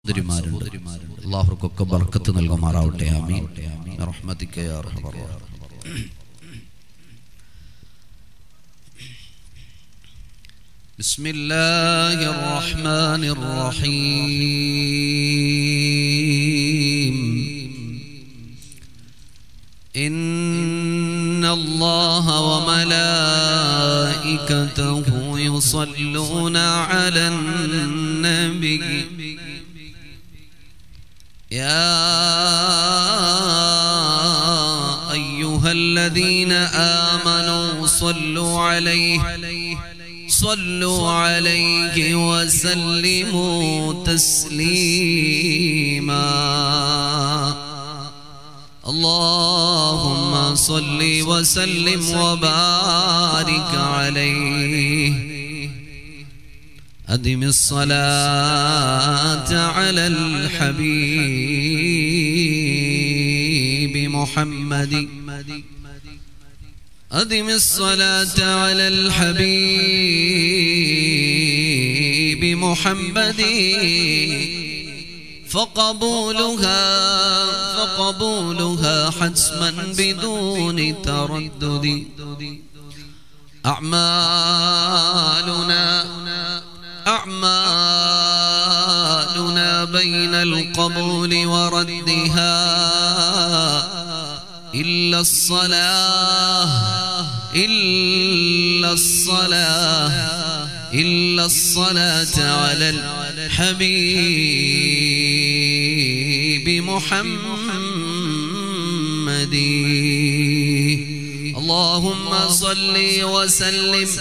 സഹോദരിമാരുണ്ട്. അല്ലാഹുർക്കൊക്കെ ബർക്കത്ത് നൽകുമാറാവട്ടെ. ആമീൻ റഹ്മതിക യാ അർഹമർ റഹീം. ബിസ്മില്ലാഹിർ റഹ്മാനിർ റഹീം. ഇന്നല്ലാഹ വമലായികതഹു യുസല്ലൂന അലൻ നബി يا أيها الذين آمنوا صلوا عليه وسلموا تسليما اللهم صل وسلم وبارك عليه أدم الصلاة على الحبيب محمد أدم الصلاة على الحبيب محمد فقبولها حتما بدون تردد أعمالنا بين القبول وردها إلا الصلاة على الحبيب محمد اللهم صل وسلم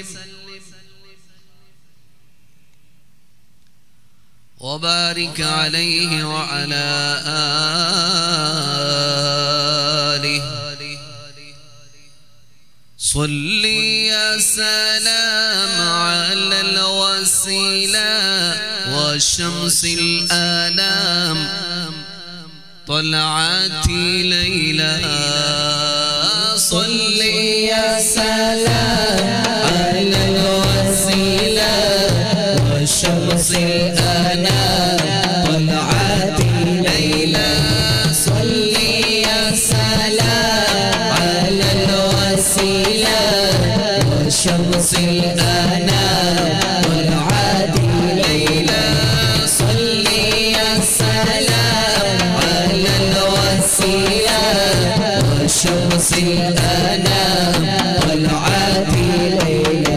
وبارك عليه وعلى آله صل يا سلام على الوسيلة وشمس الآلام طلعتي ليلى صل يا سلام على الوسيلة وشمس الآلام طلعتي ليلى صل يا سلام على الوسيلة وشمس الآلام طلعتي ليلى صل يا سلام على الوسيلة وشمس الآلام طلعتي ليلى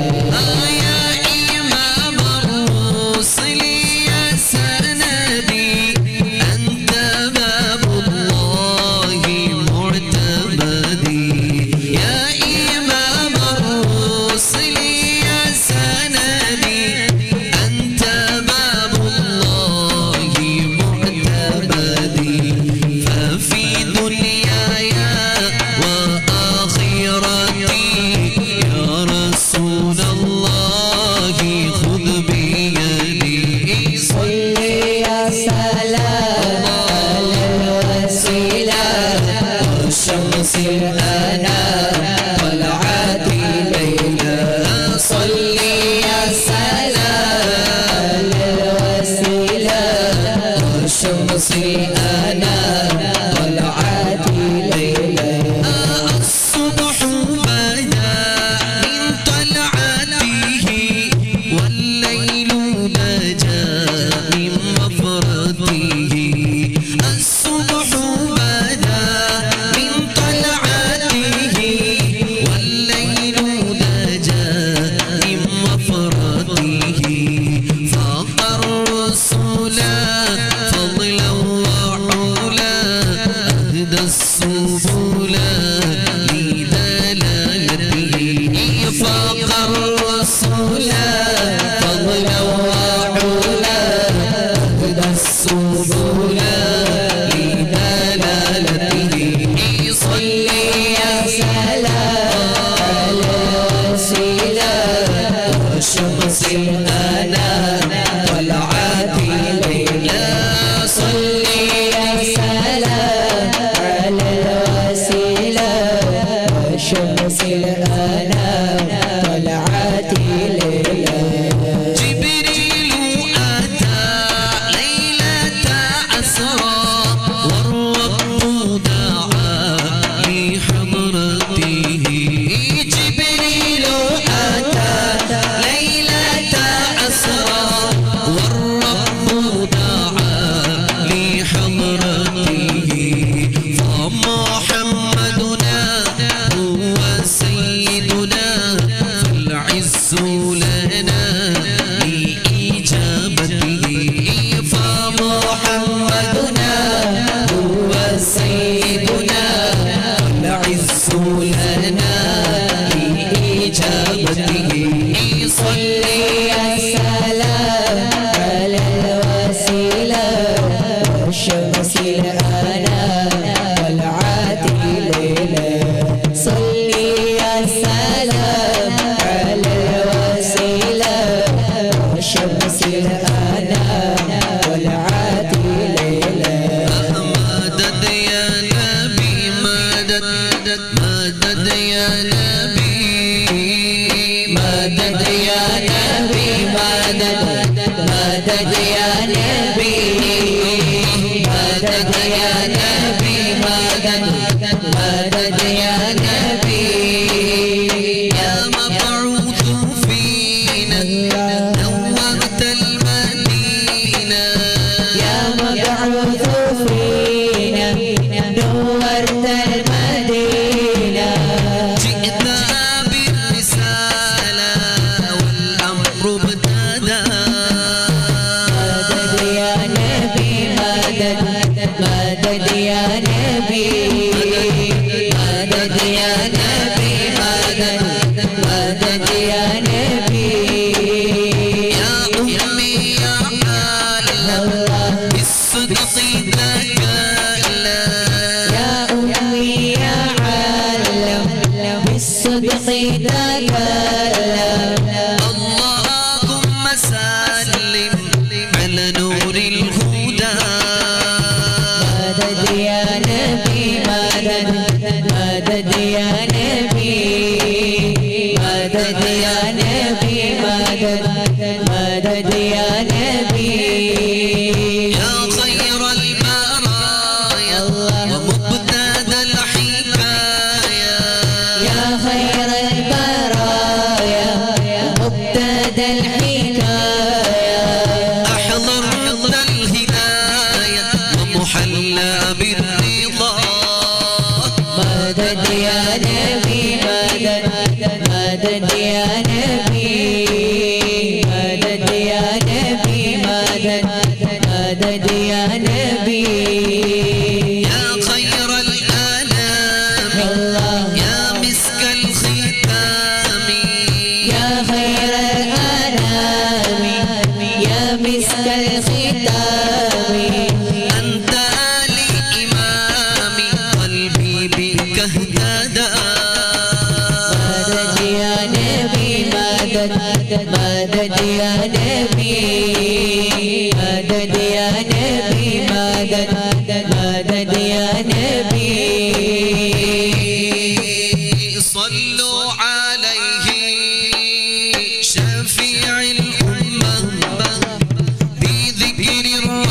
والشمس الآلاء والعاتق ليلا صلي يا سلام على الوسيلة والشمس الآلاء والعاتق ليلا مدد يا نبي مدد مدد يا نبي مدد يا نبي مدد مدد يا نبي مدد يا نبي مدد مدد يا نبي يا مبعوث فينا نورت المدينة يا مبعوث فينا نورت المدينة جئنا بالرسالة والأمر ابتدى مدد يا نبي مدد مدد يا نبي مدد يا نبي مدد مدد يا نبي يا أمي يا عالم بالصدق تكلم يا أمي يا عالم بالصدق تكلم اللهم سلم على نور الهدى مدد يا نبي مدد مدد يا نبي مدد يا نبي مدد مدد يا نبي يا خير البرايا ومبتدى الحكاية يا خير البرايا مبتدى الحكاية أحضر الهداية ومحلى بالرضا مدد يا نبي مدد مدد يا نبي مدد يا نبي مدد مدد يا نبي يا خير الآلام يا مسك الختام يا خير الأنام يا مسك الختام أنت آلي إمامي قلبي بك اهتدى مدد يا نبي مدد مدد يا نبي مدد يا نبي مدد مدد يا نبي صلوا عليه شفيع الأمة بذكر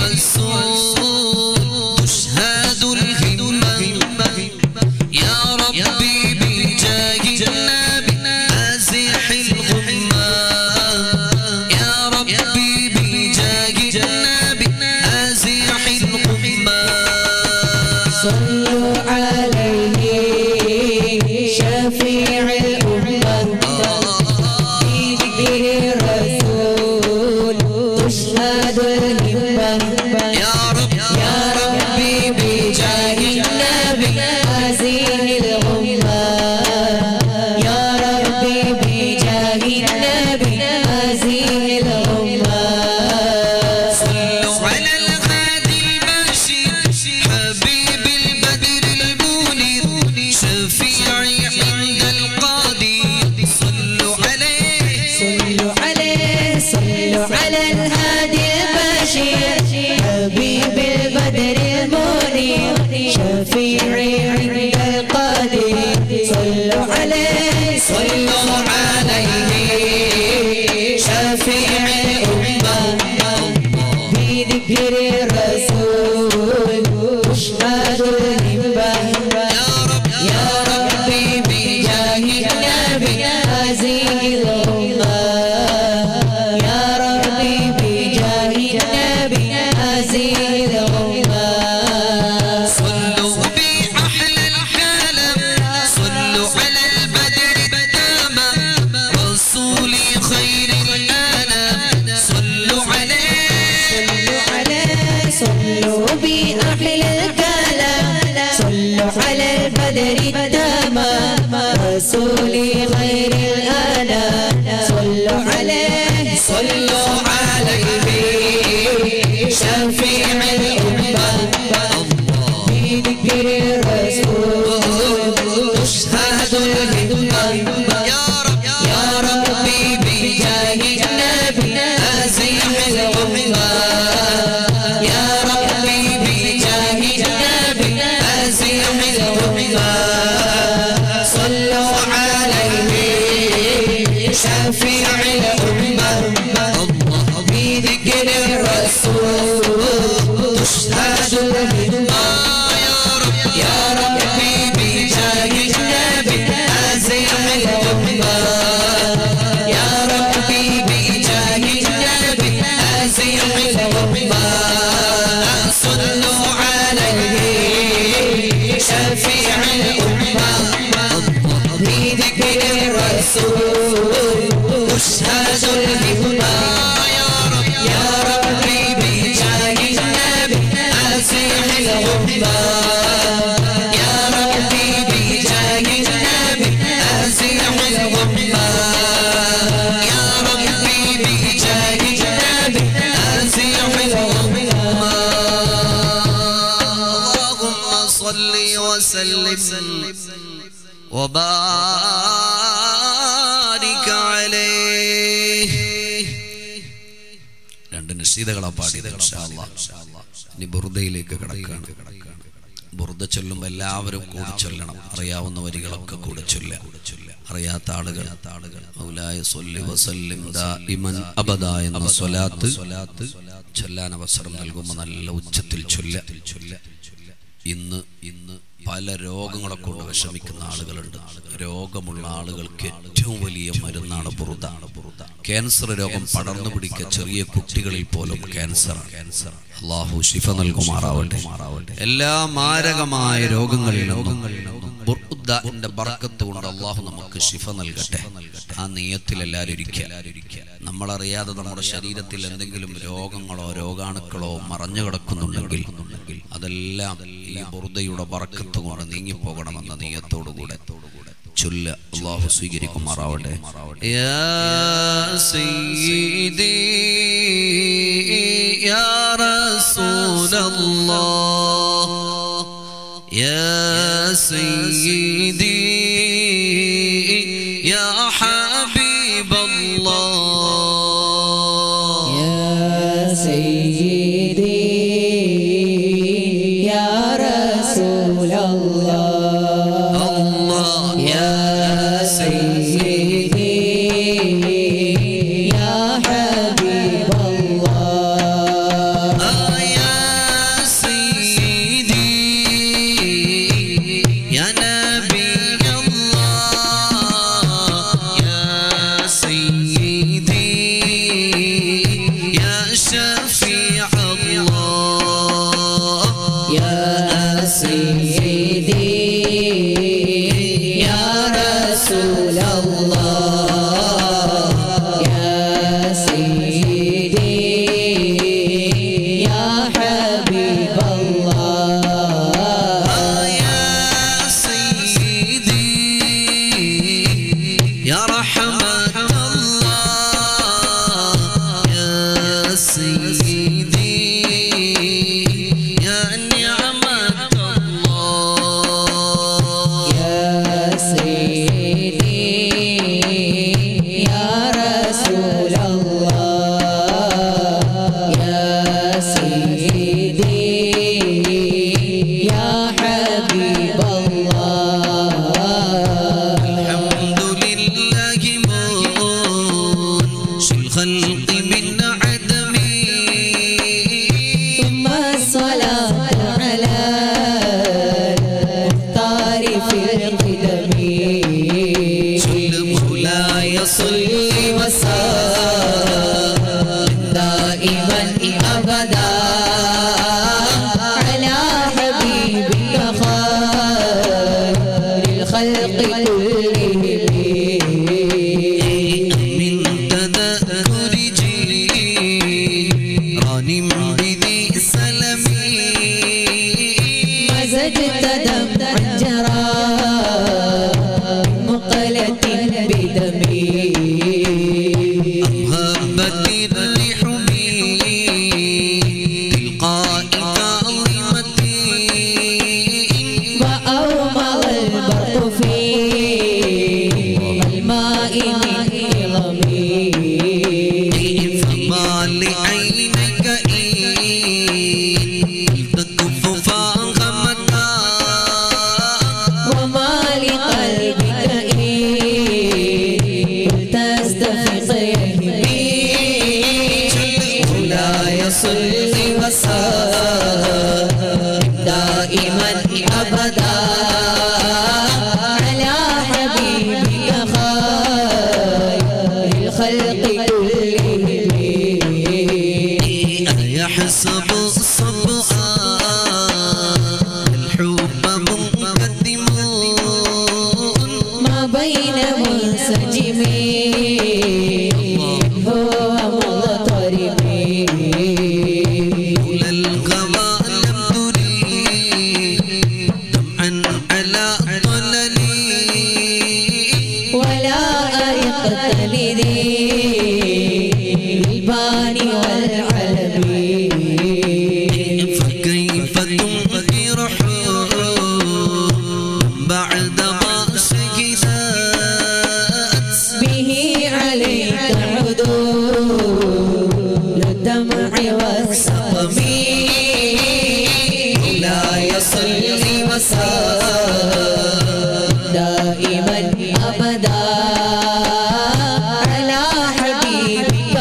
الرسول تشهد الهمة يا ربي بجاه النبي أزح الغمة يا ربي بجاه النبي أزح الغمة صلوا عليه شفيع الأمة بذكر الرسول تشهد الهمة يا ربي بجاه النبي أزيل الغمة يا ربي بجاه النبي أزيل الغمة صلوا على الغادي البشير حبيب البدر المنير شفيعي عند القاضي صلوا عليه صلوا عليه صلوا على الهادي البشير حبيب البدر المنير شفيعي عند القاضي صلوا عليه صلوا عليه شفيع الأمة بذكر الرسول تشهد الهمة يا ربي بجاه النبي أزيل الغمة يا ربي بجاه النبي أزيل الغمة صلوا بأحلى الكلام صلوا على البدر التمام رسولي خير الأنام صلوا عليه صلوا بأحلى الكلام صلوا على البدر التمام رسولي خير الأنام صلوا عليه صلوا عليه شفيع الأمة بذكر الرسول تشهد الهمة يا ربي بجاه النبي أزح الأمة يا ربي بجاه النبي أزح الأمة صلوا عليه شفيع الأمة بذكر الرسول تشهد الهمة يا ربي بجاه النبي أزح الأمة يا ربي بجاه النبي أزح الأمة صلوا عليه شفيع الأمة بذكر الرسول تشهد الهمة يا ربي بجاه النبي أزح الأمة يا ربي بجاه النبي أزح الأمة يا ربي بجاه النبي أزح الأمة اللهم صل وسلم وبارك عليه രണ്ട് നിശ്ചിതകളാ പാടിയത് ഇൻഷാ അല്ലാഹ്. ഇനി ബുർദയിലേക്ക് കടക്കുകയാണ്. ബുർദ ചൊല്ലുമ്പോൾ എല്ലാവരും കൂടി ചൊല്ലണം. അറിയാവുന്ന വരികളൊക്കെ കൂടി ചൊല്ലുക. അറിയാത്ത ആളുകൾ മൗലായ സ്വല്ലി വസല്ലിം ദായിമൻ അബദ എന്ന സ്വലാത്ത് ചൊല്ലാൻ അവസരം നൽകുമ്പോൾ നല്ല ഉച്ചത്തിൽ ചൊല്ലുക. ഇന്ന് പല രോഗങ്ങളെ കൊണ്ട് വിഷമിക്കുന്ന ആളുകളുണ്ട്. രോഗമുള്ള ആളുകൾക്ക് ഏറ്റവും വലിയ മരുന്നാണ് ബുർദ. ക്യാൻസർ രോഗം പടർന്നു പിടിക്കുക ചെറിയ കുട്ടികളിൽ പോലും ക്യാൻസർ. അല്ലാഹു ശിഫ നൽകുമാറാവട്ടെ. എല്ലാ മാരകമായ രോഗങ്ങളിൽ നിന്നും ബുർദന്റെ ബർക്കത്ത് കൊണ്ട് അല്ലാഹു നമുക്ക് ശിഫ നൽകട്ടെ. ആ നിയത്തിൽ എല്ലാവരും ഇരിക്കുക. നമ്മളറിയാതെ നമ്മുടെ ശരീരത്തിൽ എന്തെങ്കിലും രോഗങ്ങളോ രോഗാണുക്കളോ മറഞ്ഞു കിടക്കുന്നുണ്ടെങ്കിൽ അതെല്ലാം ഈ ബുർദയുടെ ബർക്കത്ത് കൊണ്ട് നീങ്ങിപ്പോകണമെന്ന നിയത്തോടുകൂടെ ചൊല്ല. അല്ലാഹു സ്വീകരിക്കുമാറാവട്ടെ. യാ സയ്യിദി യാ റസൂലല്ലാഹ് യാ സയ്യിദി യാ ഹബീബല്ലാഹ് യാ സയ്യിദി യാ റസൂലല്ലാഹ് تكف فانغمدا وما لقلبك إن تستفق يهمي مولاي صل وسلم دائما أبدا على حبيبك خير الخلق كلهم يحسب الصبآن الحب منقدم ما بين منسجمين هو مضطرب طول الغوى لم تريد دمعا على طللي ولا أرقت لذي البان والعلب فكيف تنكر حب بعدما سكتت به عليك عدول الدمع والسقم مولاي صل وسلم دائما أبدا على حبيبك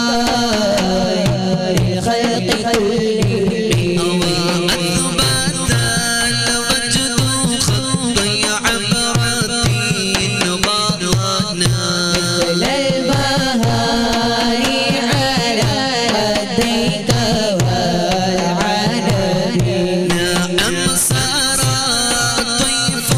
خير الخلق كلهم أثبت الوجد خطي عبرتي نبضنا مثل البهار على يديك والعنب نعم سارى طيف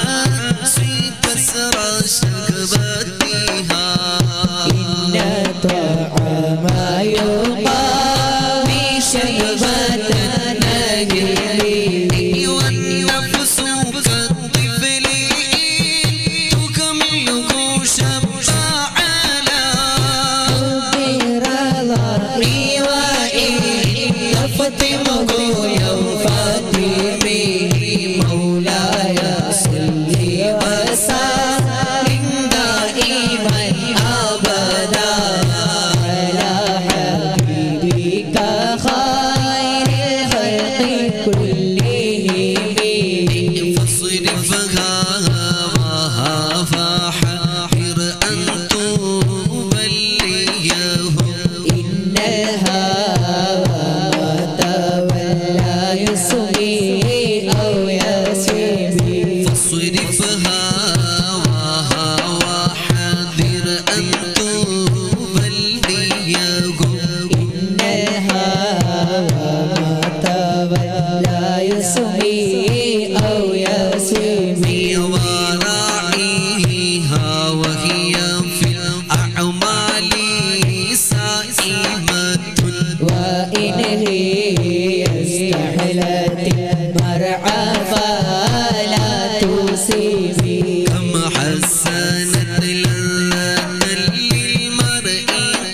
المعاصي تسرى شكبتها إن طعام يقاوي شكبة النجم والنفس كالطفل تكمله شبعانا برضي وإن يفطمه يوم فاطمي مولاي صل وسلم دائما أبدا على حبيبك خير الخلق كلهم فاصرفها هواها فحاحر أن توليه إن الهوى ما تولى يسمي أو يسمي فاصرفها هواها وحاذر أن توليه إن الهوى ما تولى يسمي أو يسمي وراعيها وهي في الأعمال سائمة وإن هي استحلت المرعى فلا تصيبي كم حسنت لنا للمرء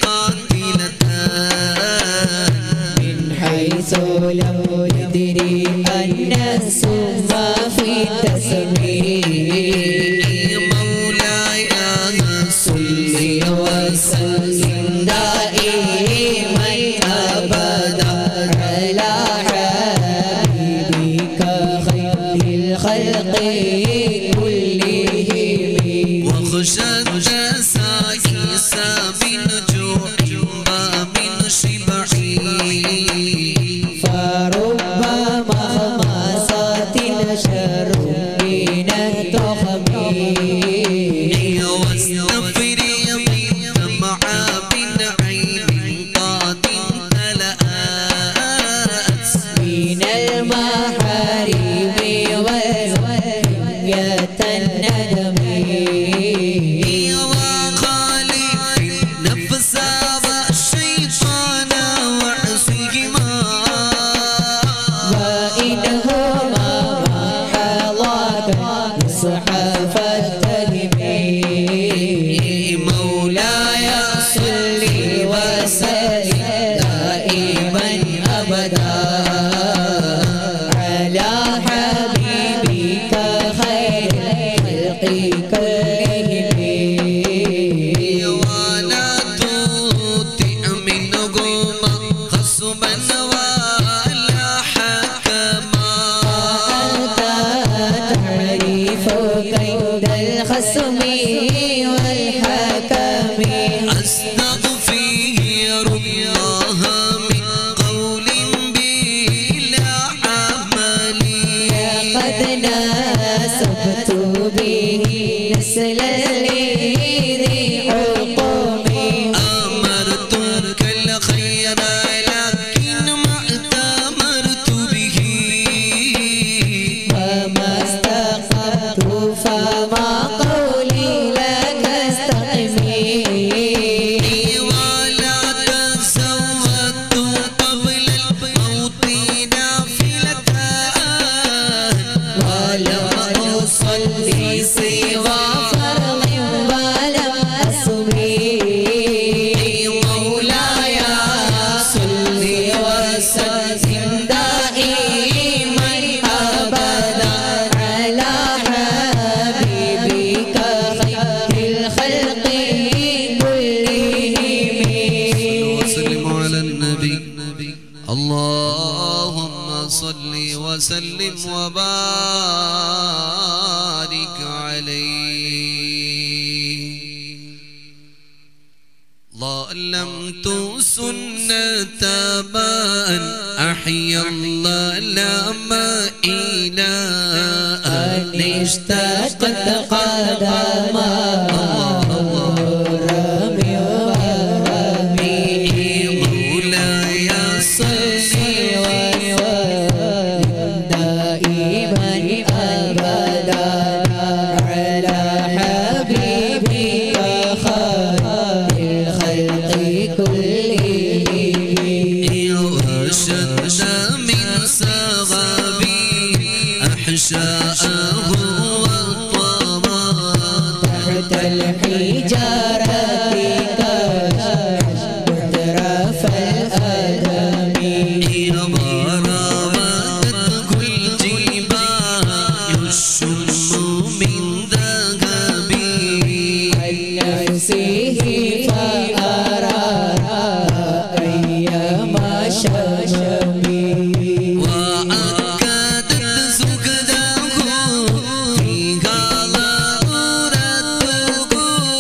قاتلتان من حيث لم يدري أن السم في تسميه مولاي صل وسلم دائما أبدا على حبيبك خير الخلق كلهم واخشى الجسائس من جوع ومن شبع فرب مخمصات شر من التخم واستفرغ الدمع من عين قاد تلأت من المحارم والرمية الندم وخالف النفس والشيطان وعصيهما وإنهما ما حظاك مصحف التهم مولاي صل وسلم دائما أبدا على حبيبك خير الخلق كلهم ولا تطع منهما خصما ولا حكما أنت تعرف كيد الخصم والحكم أستغفر الله من قول بلا عمل قد ناسبت به نسلا لذي حكم أمرتك الخير لكن ما ائتمرت به وما استقمت فما قولي لك استقمي ولا تزودت قبل الموت نافلتان ولم أصلي سوى فرض ولم أصلي مولاي صل وسلم دائما أبدا على حبيبك خير الخلق كلهم وسلم على النبي اللهم صل وسلم وبارك عليه ظلمت سنة من أحيا الله لما إلى أن اشتقت قدما رمي ورمي مولاي صل وسلم دائما أبدا الحجارة كالمترف الأدم غرابتك الجبال الشم من ذهب عن نفسه فأرى أيما شمي وأكدت سكده فيها ضرورته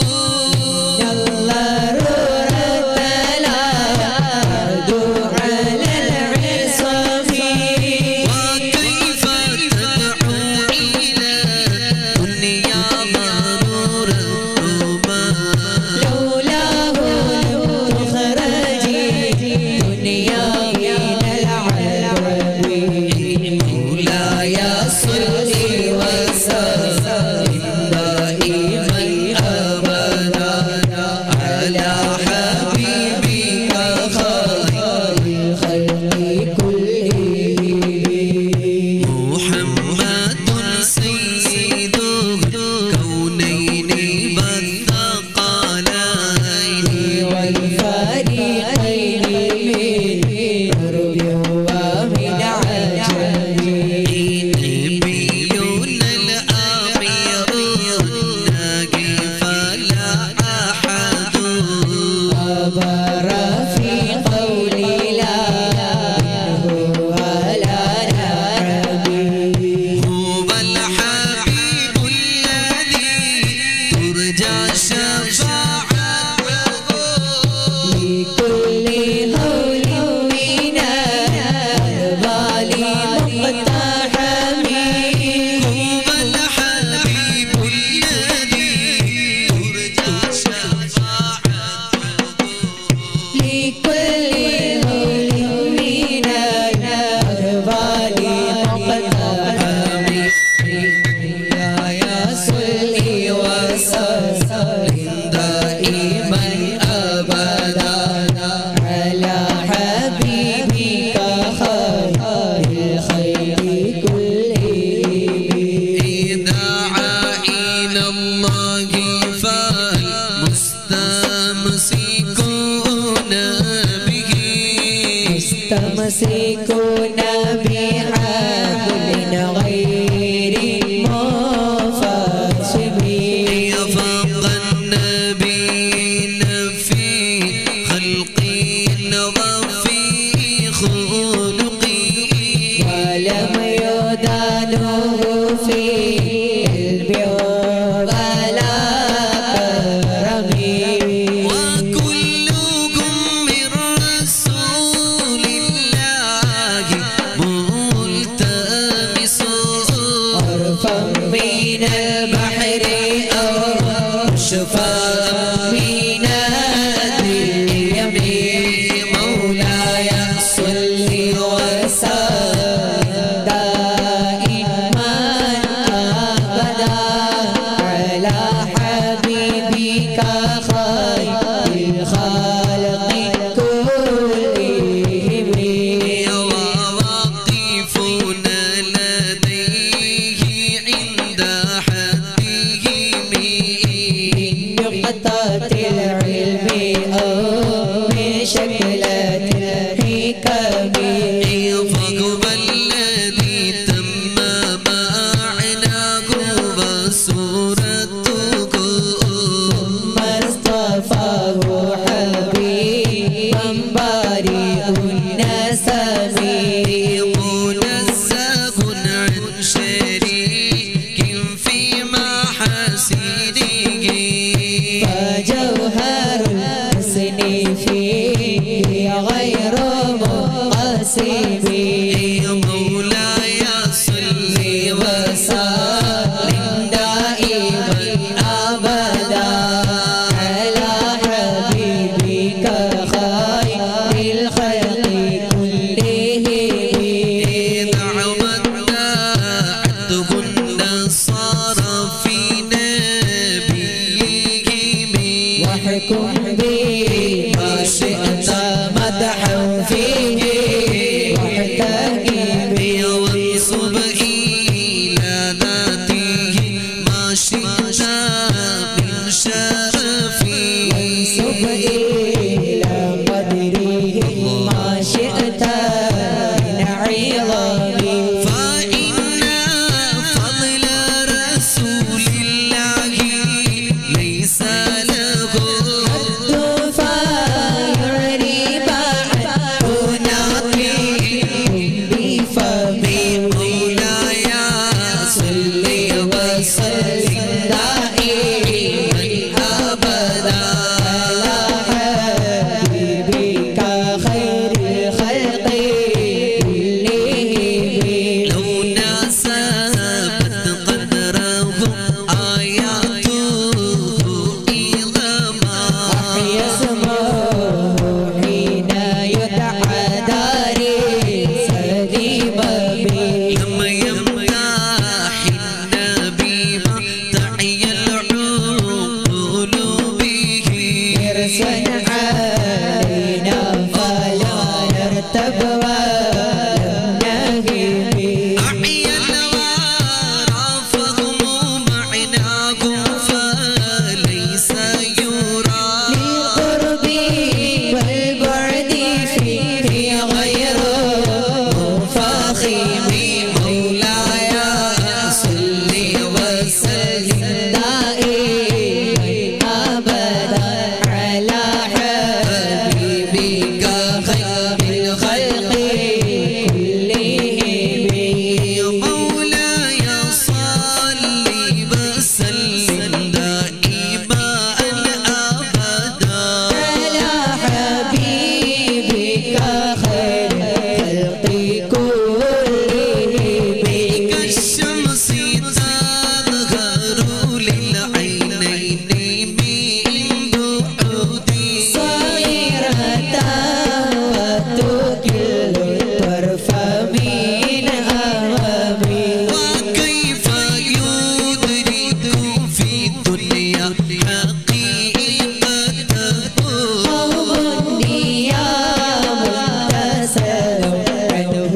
الضرورة لا تعدو على العصم وكيف تدعو إلى الدنيا ضرورتهما لولاه لم تخرجي دنيا من العذاب مولاي صل وسلم دائما أبدا على حبيبك خير الخلق كلهم محمد سيد الكونين والثقلين والفريقين من قرب ومن عجب نبينا الأمير الناجي فلا أحد عبر في قول لا منه ولا نعربي هو الحبيب الذي ترجى شفاعته لكل هول من الأهوال مقتحم هو الحبيب الذي ترجى شفاعته لكل هول من الأهوال مقتحم يا صلي وسلم دائما أبدا على حبيبك خير الخلق كلهم إذا عين الله فالمستمسكون به مستمسكون بحبل غير منفصل فوق النبيين في خلقي وفي خلقي ولم يدانه في البر ولا كرم وكلكم من رسول الله ملتمس عرفا من البحر أو شفاء من اليمين مولاي صل وسلم دائما أبدا على حبيبك خير الخلق كلهم وواقفون لديه عند حدهم من نقطة العلم أو من شكلة الحكم فاقبل الذي تم معناه وصورته ثم اصطفاه حبيبا بارئ النسم منزه عن شريك في محاسنه فجوهر الحسن فيه غير منقسم مولاي صل وسلم دائما أبدا على حبيبك خير الخلق كلهم دعوتنا عبده النصارى في نبيهم واحكم به ما شئت مدحا فيه واحتكم وانصب إلى ذاته ما شئت من وسلم دائما أبدا على حبيبك خير الخلق كلهم لو ناسبت قدره آياته إظما أحيا اسمه حين يدعى داري سديما بي لما يمدح النبي تحيا العقول به حرصا علينا فلا نرتب ولم نهب أحيا الورى فهم معناه فليس يرى للقرب والبعد فيه غير منفخم مولاي صل وسلم دائما أبدا على حبيبك خير الخلق كلهم مولاي صل وسلم دائما أبدا على حبيبك خير الخلق كلهم كالشمس تظهر للعينين من بعد صغيرة وتكل الطرف من أمامي وكيف يدرك في الدنيا حقيقته قوم نيام تسأل عنه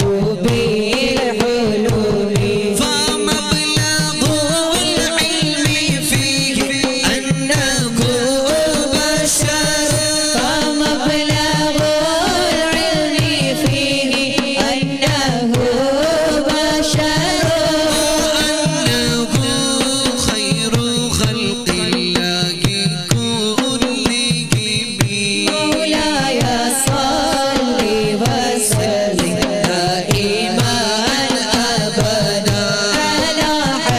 بالحلول فمبلغ العلم فيه أنه بشر فمبلغ العلم فيه أنه بشر وأنه خير خلق الله كلهم مولاي صل وسلم دائما أبدا على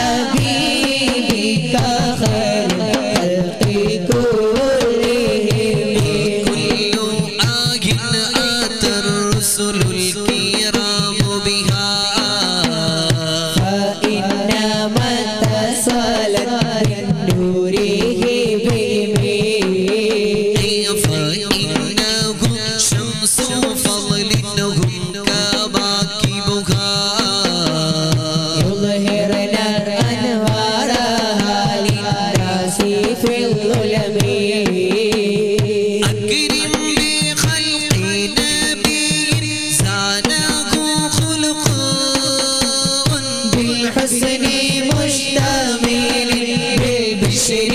حبيبك خير الخلق كلهم كل آية أتى الرسل الكرام بها فإنما اتصلت من نوره بهم فإنهم شمس فضل هم كواكبها يظهرنا أنوارها للناس في الظلم أكرم بخلق نبي زانه خلق بالحسن مشتمل بالبشر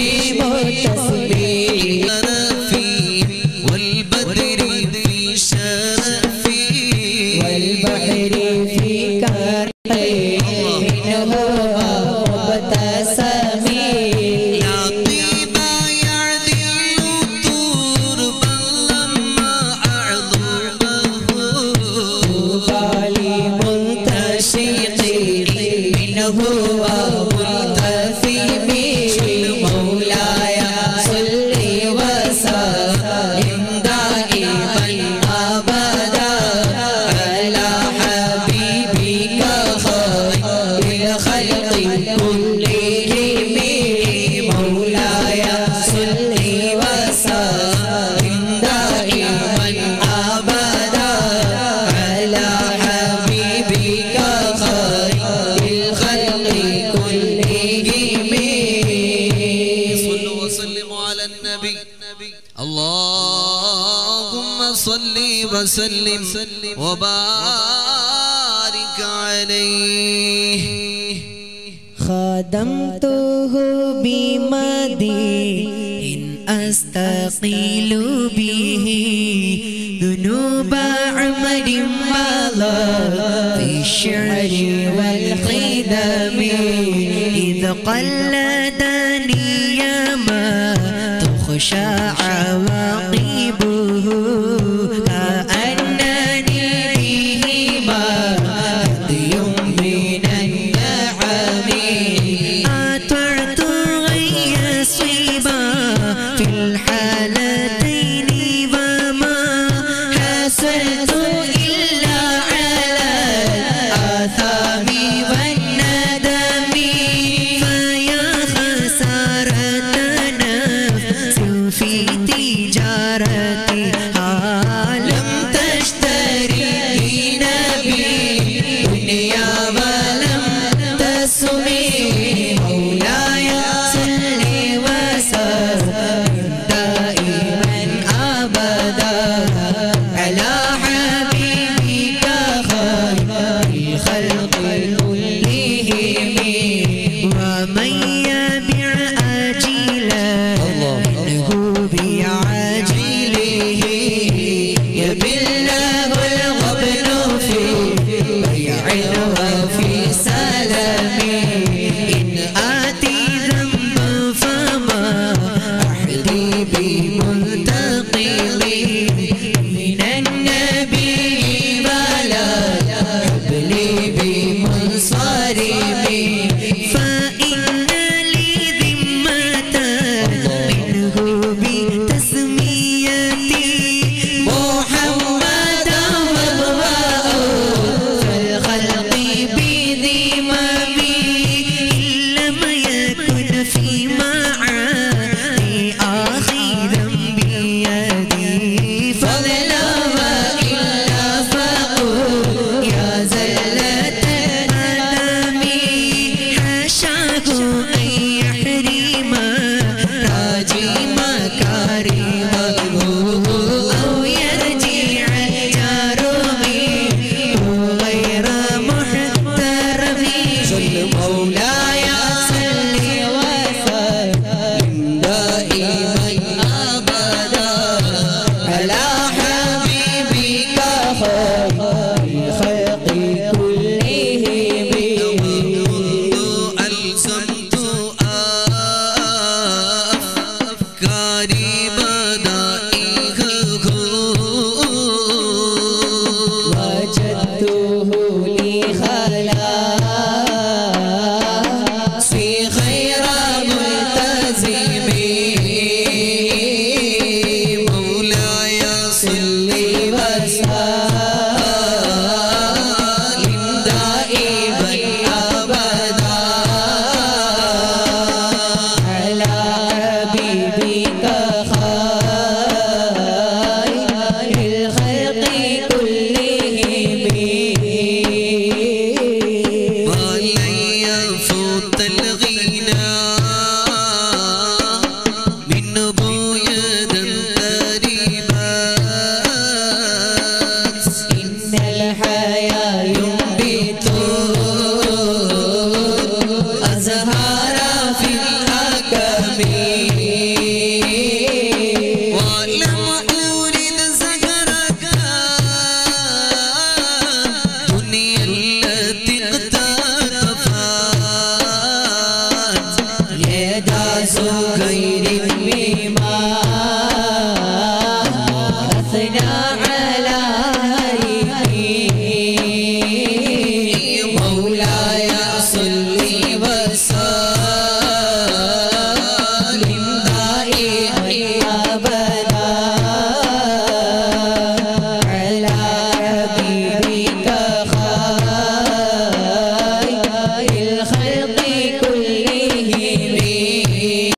متسمي شرفي والبدر في شرفي والبحر في كرحه هو مبتسمي يا طيبة يعدل تربا لما أعظمه بالي منتشق منه وملتثم مولاي صل وسلم دائما أبدا على حبيبك خير الخلق كلهم مولاي صل وسلم دائما أبدا على حبيبك خير الخلق كلهم صلوا وسلموا على النبي اللهم صل وسلم وبارك عليه خدمته بمدي إن أستقيل به ذنوب عمر مضى في الشعر والخدم إذ قلدني ما تخشى عواقبه